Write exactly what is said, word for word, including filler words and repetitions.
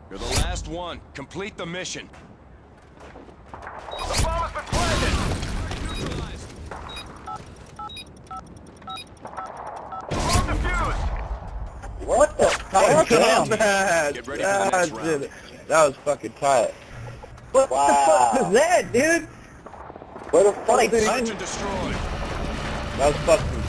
You're the last one. Complete the mission. The bomb has been planted! Neutralized! Bomb defused! What the fuck? Damn. That, Get ready for the next that, round. shit, that was fucking tight. What Wow. the fuck was that, dude? Where the fuck Like, did he... Search and destroy. That was fucking